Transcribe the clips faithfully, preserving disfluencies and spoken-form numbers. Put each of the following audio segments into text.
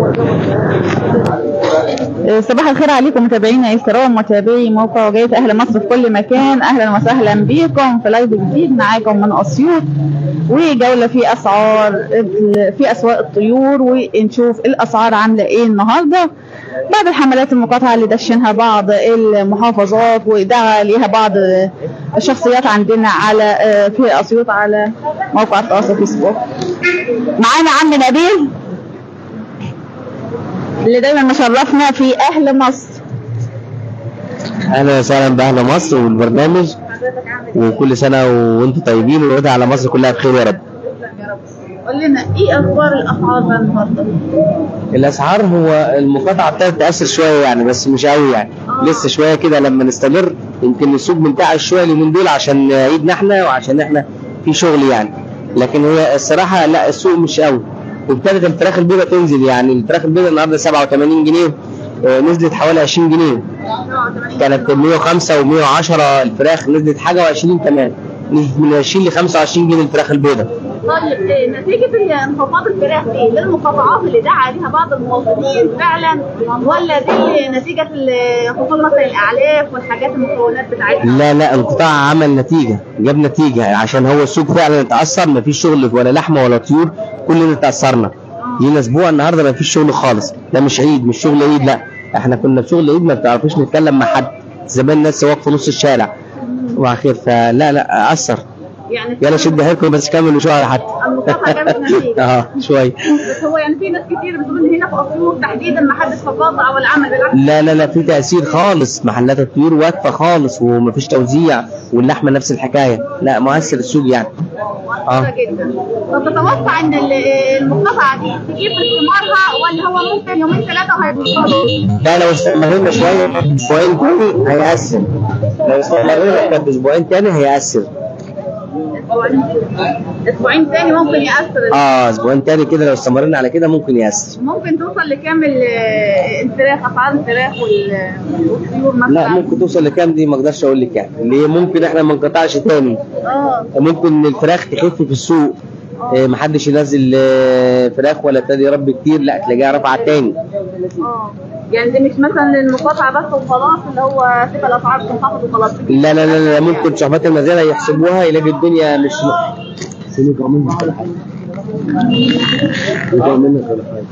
صباح الخير عليكم متابعينا الكرام، متابعي موقع وجاية أهل مصر في كل مكان. أهلا وسهلا بكم في لايف جديد معاكم من أسيوط، وجولة في أسعار في أسواق الطيور، ونشوف الأسعار عاملة إيه النهاردة بعد الحملات المقاطعة اللي دشنها بعض المحافظات ودعا ليها بعض الشخصيات عندنا على في أسيوط على موقع التواصل فيسبوك. معانا عم نبيل اللي دايما مشرفنا في أهل مصر. اهلا وسهلا باهل مصر والبرنامج، وكل سنه وانتم طيبين وندعي على مصر كلها بخير يا رب. قول لنا ايه اخبار الاسعار بقى النهارده؟ الاسعار هو المقاطعه ابتدت تاثر شويه يعني، بس مش قوي يعني. آه. لسه شويه كده لما نستمر يمكن السوق منتعش شويه اليومين دول عشان عيدنا احنا وعشان احنا في شغل يعني، لكن هي الصراحه لا السوق مش قوي. وابتدت الفراخ البيضاء تنزل، يعني الفراخ البيضاء النهارده سبعة وثمانين جنيه، نزلت حوالي عشرين جنيه. كانت مية وخمسة ومية وعشرة الفراخ، نزلت حاجه وعشرين كمان، نزلت من عشرين ل خمسة وعشرين جنيه الفراخ البيضاء. طيب نتيجه انخفاض الفراخ دي للمقاطعات اللي دعا عليها بعض المواطنين فعلا، ولا دي نتيجه خصوصا مثلا الاعلاف والحاجات المكونات بتاعتها؟ لا لا القطاع عمل نتيجه، جاب نتيجه عشان هو السوق فعلا اتاثر، مفيش شغل ولا لحمه ولا طيور، كلنا اتاثرنا. جينا اسبوع النهارده مفيش شغل خالص، ده مش عيد، مش شغل عيد، لا احنا كنا في شغل عيد ما بتعرفوش نتكلم مع حد، زمان الناس واقفه في نص الشارع واخر، فلا لا اثر يعني. يلا شد حيلكم بس كملوا شويه حتى. المقاطعه جابت نتيجه اه شويه. بس هو يعني في ناس كتير بتقول ان هنا في اسيوط تحديدا ما حدش تقاطع ولا عمل بالعكس. لا لا لا في تاثير خالص، محلات الطيور واقفه خالص ومفيش توزيع، واللحمه نفس الحكايه، لا مؤثر السوق يعني. اه جدا. طب تتوقع ان المقاطعه دي تجيب استمرارها ولا هو ممكن يومين ثلاثه وهيبطلوا؟ لا لو استمرنا شويه اسبوعين تاني هيأثر، لو استمرنا كانت اسبوعين تاني هيأثر. اسبوعين تاني ممكن يأثر. اه اسبوعين تاني كده لو استمرنا على كده ممكن يأثر. ممكن توصل لكام الفراخ، اسعار الفراخ والطيور مثلا؟ لا ممكن توصل لكام دي ما اقدرش اقول لك يعني، اللي ممكن احنا ما نقطعش تاني. اه ممكن الفراخ تخف في السوق، آه محدش ينزل آه فراخ ولا ابتدي يربي كتير، لا تلاقيها رفعت تاني. اه يعني دي مش مثلا المقاطعه بس وخلاص اللي هو سيب الاسعار تنخفض وخلاص؟ لا لا لا لا ممكن صحبات المزارع يحسبوها يلاقي الدنيا مش سنقع منك ولا حاجه. سنقع منك ولا حاجه.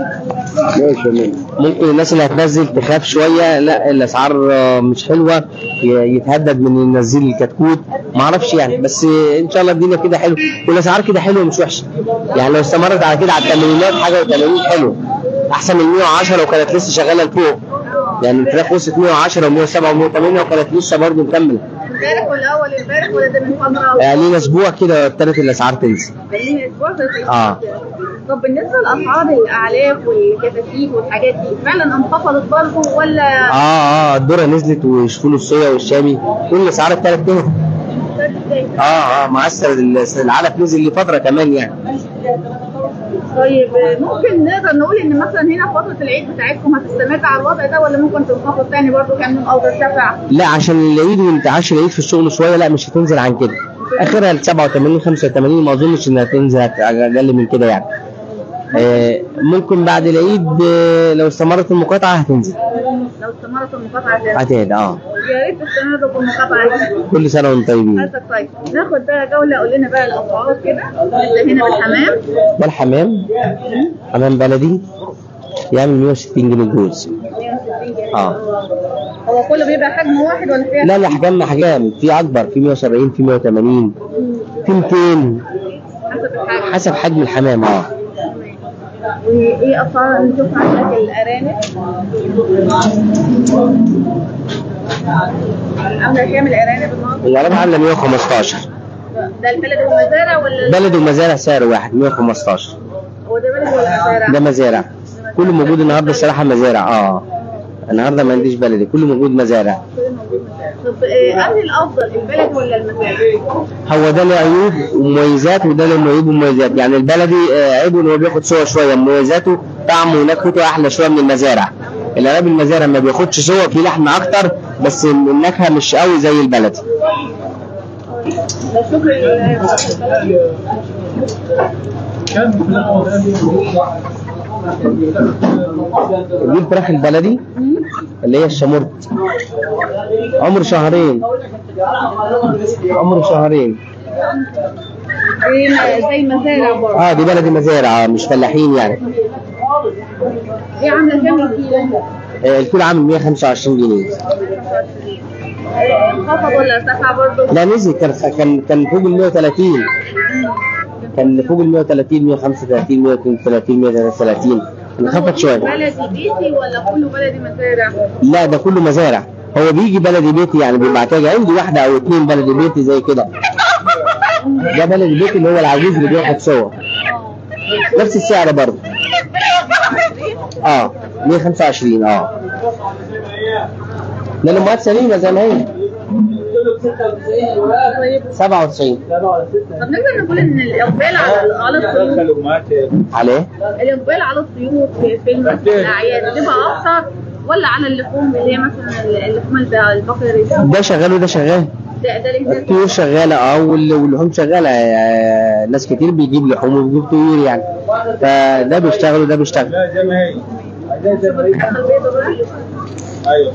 ممكن الناس اللي هتنزل تخاف شويه، لا الاسعار مش حلوه، يتهدد من ينزل الكتكوت ما اعرفش يعني، بس ان شاء الله الدنيا كده حلوه والاسعار كده حلوه مش وحشه يعني. لو استمرت على كده على الثمانينات حاجه وثمانين حلو، احسن من مية وعشرة وكانت لسه شغاله لفوق يعني. الفراخ وصلت مية وعشرة ومية وسبعة ومية وثمانية وكانت لسه برضه مكمله. امبارح ولا اول امبارح ولا ده من فتره؟ يعني لينا اسبوع كده ابتدت الاسعار تنزل. لينا اسبوع كده. اه طب بالنسبه لاسعار الاعلاف والكتاكيت والحاجات دي فعلا انخفضت برضه ولا؟ اه اه الذره نزلت وفول الصويا والشامي كل الاسعار ابتدت تنزل. اه اه مؤثر العلف نزل لفتره كمان يعني. طيب ممكن نقدر نقول ان مثلا هنا فتره العيد بتاعتكم هتستمر على الوضع ده ولا ممكن تنخفض تاني برضه كمان او ترتفع؟ لا عشان العيد وانتعاش العيد في الشغل شويه، لا مش هتنزل عن كده، اخرها ل سبعة وثمانين خمسة وثمانين، ما اظنش انها تنزل اقل من كده يعني. آه ممكن بعد العيد آه لو استمرت المقاطعه هتنزل. لو استمرت المقاطعه هتنزل. هتنزل اه. يا ريت تستمروا في المقاطعه دي. كل سنه وانتم طيبين. حضرتك طيب. ناخد بقى جوله، قول لنا بقى الاسعار كده. نبدا هنا بالحمام. ده الحمام حمام بلدي يعمل مية وستين جنيه الجوز. مية وستين جنيه. اه هو كله بيبقى حجم واحد ولا فيها؟ لا لا احجام احجام، في اكبر، في مية وسبعين، في مية وثمانين، في ميتين حسب الحجم. حسب حجم الحمام. اه وايه اسعار نشوف عندك الارانب؟ عامله كام الارانب النهارده؟ الارانب عامله مية وخمستاشر. ده البلد والمزارع ولا؟ بلد ومزارع سعر واحد مية وخمستاشر. هو ده بلد ولا مزارع؟ ده مزارع، كله موجود النهارده الصراحه مزارع. اه النهارده ما عنديش بلدي، كله موجود مزارع. طب انهي الافضل البلد ولا المزارع؟ هو ده له عيوب ومميزات وده له عيوب ومميزات يعني. البلدي عيبه ان هو بياخد سوا شويه، مميزاته طعمه ونكهته احلى شويه من المزارع. الارانب المزارع ما بياخدش سوا، فيه لحمه اكتر بس النكهه مش قوي زي البلدي. شكرا. دي الفراخ البلدي اللي هي الشامورت، عمر شهرين، عمر شهرين. زي مزارع برضه. اه دي بلدي مزارع، مش فلاحين يعني. دي عامله كام الكيلو؟ آه الكيلو عامل مية وخمسة وعشرين جنيه. خفض ولا ارتفع برضه؟ لا نزل، كان كان كان فوق ال مية وتلاتين، كان فوق ال مية وتلاتين، مية وخمسة وتلاتين، مية واتنين وتلاتين، مية وتلاتة وتلاتين، انخفض شويه. بلدي بيتي ولا كله بلدي مزارع؟ لا ده كله مزارع، هو بيجي بلدي بيتي يعني، بيبقى تاجي عندي واحده او اتنين بلدي بيتي زي كده. ده بلدي بيتي اللي هو العجوز اللي بياخد صور، نفس السعر برضه. اه مية وخمسة وعشرين. اه ده الامهات سليمه زي ما هي. سبعة وتسعين. طب نقدر نقول ان الاقبال على على الطيور عليه؟ الاقبال على الطيور في في الاعياد بتبقى اكتر ولا على اللحوم اللي هي مثلا اللحوم البقري؟ ده شغال وده شغال. ده ده اللي الطيور شغاله اه واللحوم شغاله. آه ناس كتير بيجيب لحوم وبيجيب طيور يعني، فده بيشتغل وده بيشتغل. لا زي ما هي. ايوه.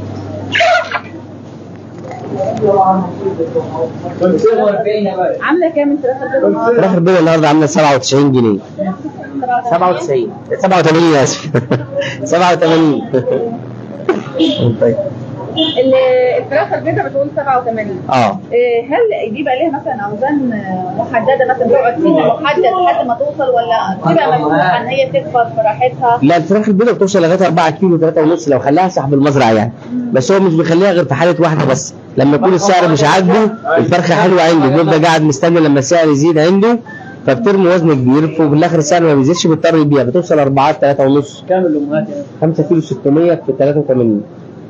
عامله كام الفراخ البيضاء؟ الفراخ البيضاء النهارده عامله سبعة وتسعين جنيه. سبعة وتسعين، سبعة وثمانين اسف. سبعة وثمانين. طيب الفراخ البيضاء بتقول سبعة وثمانين. اه هل بيبقى ليها مثلا اوزان محدده مثلا تقعد فيها محدد لحد ما توصل، ولا بتبقى مفتوحه ان هي تكبر في راحتها؟ لا الفراخ البيضاء بتوصل لغايه أربعة كيلو ثلاثة ونص لو خلاها صاحب المزرعه يعني، بس هو مش بيخليها غير في حاله واحده بس، لما يكون السعر مش عاجبه الفرخه حلوه عنده بيفضل قاعد مستني لما السعر يزيد عنده، فبترمي وزن كبير وفي الاخر السعر ما بيزيدش بيضطر يبيع، بتوصل أربعة ثلاثة ونص. كام الامهات؟ خمسة كيلو ستمية في ثلاثة وثمانين.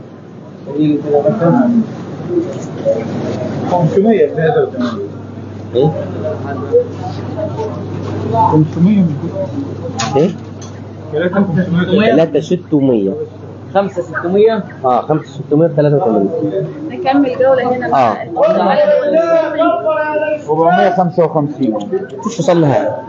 خمسمية ثلاثة وثمانين. ايه؟ خمسمية. ايه؟ ثلاثة ستمية. خمسة ستمية. اه خمسة ستمية في ثلاثة وثمانين. نكمل جوله هنا اه أربعمية وخمسة وخمسين. مش وصل لها.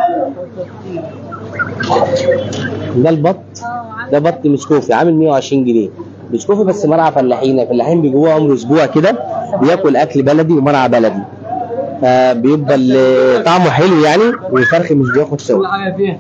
ده البط، ده بط مسكوفي عامل مية وعشرين جنيه، مسكوفي بس مرعى فلاحين، فلاحين بيجيبوه عمره اسبوع كده، بياكل اكل بلدي ومرعى بلدي، فبيبقى طعمه حلو يعني، والفرخ مش بياخد سوا. كل حاجه فيها.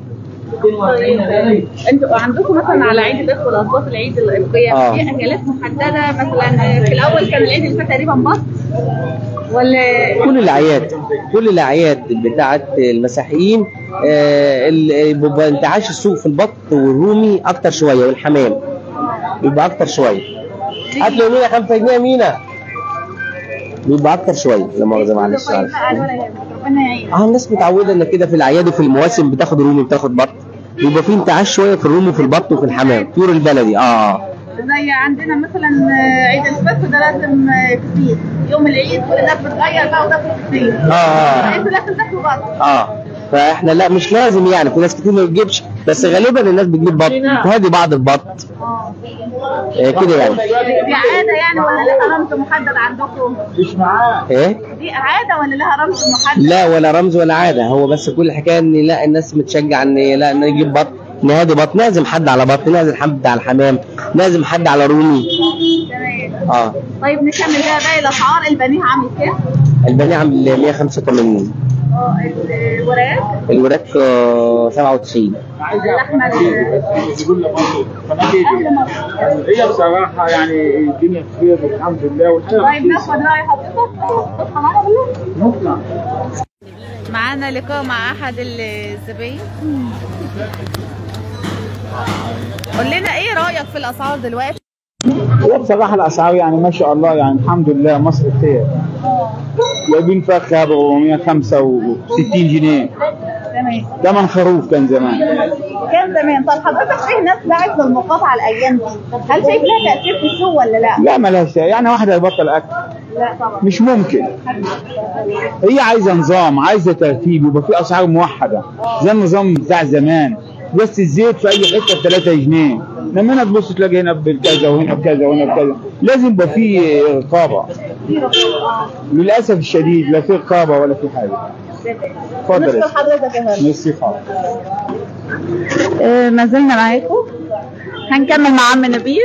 انتوا عندكم مثلا على عيد الفطر والاطفال العيد القبطيه آه. في اكلات محدده مثلا؟ في الاول كان العيد اللي فات تقريبا بط ولا كل الاعياد، كل الاعياد بتاعت المسيحيين آه بيبقى انتعاش السوق في البط والرومي اكتر شويه، والحمام بيبقى اكتر شويه. هات له مية خمسة جنيه مينا، بيبقى اكتر شويه لا مؤاخذه معلش. ربنا يعين. اه الناس متعوده ان كده في الاعياد وفي المواسم بتاخد رومي بتاخد بط، بيبقى في انتعاش شويه في الرومي وفي البط وفي الحمام، طيور البلدي. اه زي عندنا مثلا عيد الفطر ده لازم فسيخ، يوم العيد كل الناس بتغير بقى وتاكل فسيخ. اه اه انتوا لازم تاكلوا بط. اه فاحنا لا مش لازم يعني، في ناس كتير ما بتجيبش، بس غالبا الناس بتجيب بط، وهذه بعض البط اه آه كده يعني. دي عاده يعني ولا لها رمز محدد عندكم؟ مش معاه. ايه؟ دي عاده ولا لها رمز محدد؟ لا ولا رمز ولا عاده، هو بس كل الحكايه ان لا الناس متشجع ان لا نجيب بط، نهادي بط، نازم حد على بط، نازم حد على الحمام، نازم حد على رومي. تمام. اه طيب نكمل بقى باقي الاسعار. البانيه عامل كام؟ البانيه عامل مية وخمسة وثمانين. اه الوراك؟ الوراك آه سبعة وتسعين. اللحمه يقول لي برضه اهل مصر. هي بصراحه يعني الدنيا بخير والحمد لله والحمد لله. طيب ناخد راي حضرتك، تصحى معانا بالله؟ نطلع. معانا لقاء مع احد الزباين. قول لنا ايه رايك في الاسعار دلوقتي؟ هو بصراحه الاسعار يعني ما شاء الله يعني الحمد لله مصر خير. جايبين فرخه ب أربعمية وخمسة وستين جنيه. تمام. ثمن خروف كان زمان. كان زمان. طب حضرتك في ناس دعت للمقاطعه الايام دي، هل شايف لها تاثير في السوق ولا لا؟ لا مالهاش يعني، واحده يبطل اكل لا طبعا مش ممكن. هي عايزه نظام، عايزه ترتيب، يبقى في اسعار موحده زي النظام بتاع زمان، بس الزيت في اي حته ب ثلاثة جنيه، لما هنا تبص تلاقي هنا بكذا وهنا بكذا وهنا بكذا، لازم يبقى في رقابه. للاسف الشديد لا في رقابه ولا في حاجه. اتفضل. نشكر حضرتك يا فندم. ميرسي خالص. آه ما زلنا معاكم، هنكمل مع عم نبيل.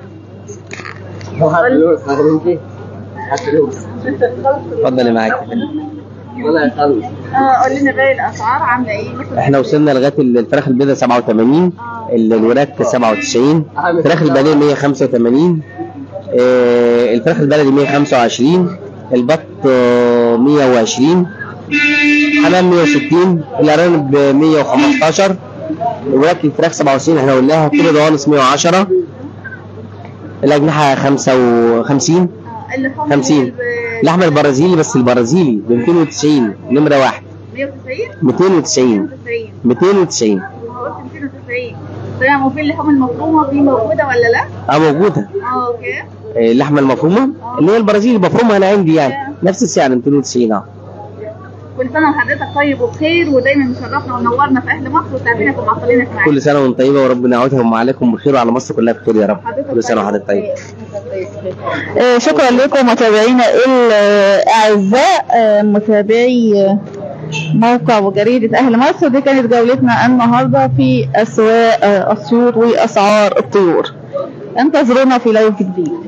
هات فلوس هات فلوس اتفضلي معاكي. ولا يخلص. اه قول لنا باقي الاسعار عامله ايه؟ احنا وصلنا لغايه الفراخ البيضاء سبعة وثمانين، الوراك سبعة وتسعين، الفراخ البانيه مية وخمسة وثمانين، اه الفراخ البلدي مية وخمسة وعشرين، البط مية وعشرين، حمام مية وستين، الارانب مية وخمستاشر، الوراك الفراخ سبعة وتسعين احنا قلناها، كيلو دوانس مية وعشرة، الاجنحه خمسة وخمسين خمسين، اللحم البرازيلي بس البرازيلي ب مئتين وتسعين نمره واحد. مئتين وتسعين مئتين وتسعين قلت مئتين وتسعين. تمام. وفي اللحوم المفرومه في موجوده ولا لا؟ اه موجوده. اه اوكي. اللحمه المفرومه اللي هي البرازيلي بفرمها انا عندي يعني نفس السعر مئتين وتسعين. اه كل سنه وحضرتك طيب وبخير، ودايما مشرفنا ونورنا في اهل مصر وساعدنا ومعطلينك معاك. كل سنه وانت طيبه وربنا يعودهم وعليكم بخير وعلى مصر كلها بخير يا رب. كل سنه وحضرتك طيب. آه شكرا لكم متابعينا الاعزاء، آه متابعي موقع وجريده اهل مصر. دي كانت جولتنا النهارده في اسواق آه اسيوط واسعار الطيور. انتظرونا في لايف جديد.